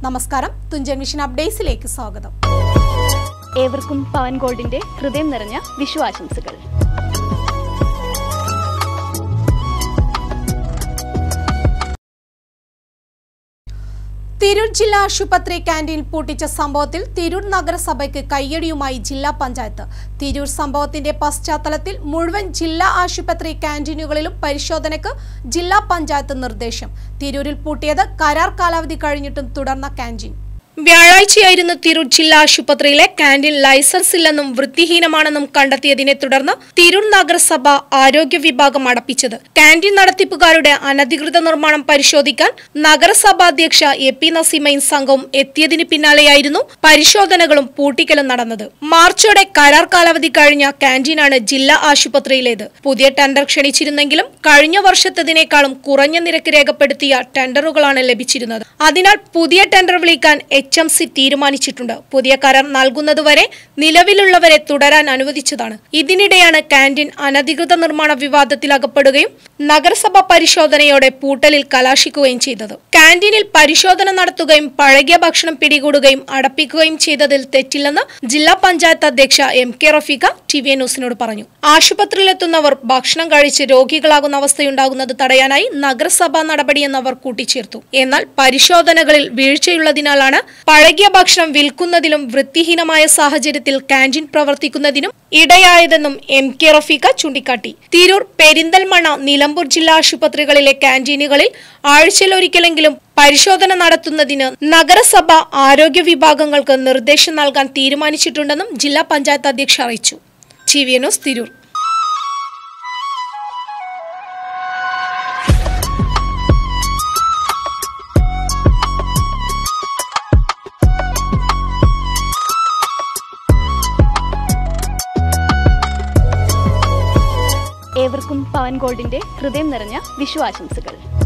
നമസ്കാരം, തുഞ്ചൻ വിഷൻ അപ്ഡേറ്റ്സിലേക്ക് സ്വാഗതം. ഏവർക്കും പവൻ ഗോൾഡിന്റെ ഹൃദയം നിറഞ്ഞ വിഷുവാശംസകൾ. തിരൂർ ജില്ലാ ആശുപത്രി ക്യാന്റീൻ പൂട്ടിച്ച സംഭവത്തിൽ തിരൂർ നഗരസഭയ്ക്ക് കയ്യടിയുമായി ജില്ലാ പഞ്ചായത്ത്. തിരൂർ സംഭവത്തിന്റെ പശ്ചാത്തലത്തിൽ മുഴുവൻ ജില്ലാ ആശുപത്രി ക്യാന്റീനുകളിലും പരിശോധനയ്ക്ക് ജില്ലാ പഞ്ചായത്ത് നിർദ്ദേശം. തിരൂരിൽ പൂട്ടിയത് കരാർ കാലാവധി കഴിഞ്ഞിട്ടും തുടർന്ന ക്യാന്റീൻ. വ്യാഴാഴ്ചയായിരുന്നു തിരൂർ ജില്ലാ ആശുപത്രിയിലെ ക്യാന്റീൻ ലൈസൻസ് ഇല്ലെന്നും വൃത്തിഹീനമാണെന്നും കണ്ടെത്തിയതിനെ തുടർന്ന് തിരൂർ നഗരസഭ ആരോഗ്യ വിഭാഗം അടപ്പിച്ചത്. ക്യാന്റീൻ നടത്തിപ്പുകാരുടെ അനധികൃത നിർമ്മാണം പരിശോധിക്കാൻ നഗരസഭാധ്യക്ഷ എ.പി. നസീമയും സംഘവും എത്തിയതിന് പിന്നാലെയായിരുന്നു പരിശോധനകളും പൂട്ടിക്കലും നടന്നത്. മാർച്ചോടെ കരാർ കാലാവധി കഴിഞ്ഞ ക്യാന്റീനാണ് ജില്ലാ ആശുപത്രിയിലേത്. പുതിയ ടെൻഡർ ക്ഷണിച്ചിരുന്നെങ്കിലും കഴിഞ്ഞ വർഷത്തേതിനേക്കാളും കുറഞ്ഞ നിരക്ക് രേഖപ്പെടുത്തിയ ടെൻഡറുകളാണ് ലഭിച്ചിരുന്നത്. അതിനാൽ പുതിയ ടെൻഡർ വിളിക്കാൻ HMC തീരുമാനിച്ചിട്ടുണ്ട്. പുതിയ കരാർ നൽകുന്നതുവരെ നിലവിലുള്ളവരെ തുടരാൻ അനുവദിച്ചതാണ്. ഇതിനിടെയാണ് ക്യാന്റീൻ അനധികൃത നിർമ്മാണ വിവാദത്തിൽ അകപ്പെടുകയും നഗരസഭ പരിശോധനയോടെ പൂട്ടലിൽ കലാശിക്കുകയും ചെയ്തത്. ക്യാന്റീനിൽ പരിശോധന നടത്തുകയും പഴകിയ ഭക്ഷണം പിടികൂടുകയും അടപ്പിക്കുകയും ചെയ്തതിൽ തെറ്റില്ലെന്ന് ജില്ലാ പഞ്ചായത്ത് അധ്യക്ഷ MK റഫീഖ TVN ന്യൂസിനോട് പറഞ്ഞു. ആശുപത്രിയിലെത്തുന്നവർ ഭക്ഷണം കഴിച്ച് രോഗികളാകുന്ന അവസ്ഥയുണ്ടാകുന്നത് തടയാനായി നഗരസഭാ നടപടിയെന്ന് അവർ കൂട്ടിച്ചേർത്തു. എന്നാൽ പരിശോധനകളിൽ വീഴ്ചയുള്ളതിനാലാണ് പഴകിയ ഭക്ഷണം വിൽക്കുന്നതിലും വൃത്തിഹീനമായ സാഹചര്യത്തിൽ ക്യാന്റീൻ പ്രവർത്തിക്കുന്നതിനും ഇടയായതെന്നും MK റഫീഖ ചൂണ്ടിക്കാട്ടി. തിരൂർ, പെരിന്തൽമണ്ണ, നിലമ്പൂർ ജില്ലാ ആശുപത്രികളിലെ ക്യാന്റീനുകളിൽ ആഴ്ചയിലൊരിക്കലെങ്കിലും പരിശോധന നടത്തുന്നതിന് നഗരസഭ ആരോഗ്യ വിഭാഗങ്ങൾക്ക് നിർദ്ദേശം നൽകാൻ തീരുമാനിച്ചിട്ടുണ്ടെന്നും ജില്ലാ പഞ്ചായത്ത് അധ്യക്ഷ അറിയിച്ചു. TVN news, Tirur. ഏവർക്കും പവൻ ഗോൾഡിന്റെ ഹൃദയം നിറഞ്ഞ വിഷുവാശംസകൾ.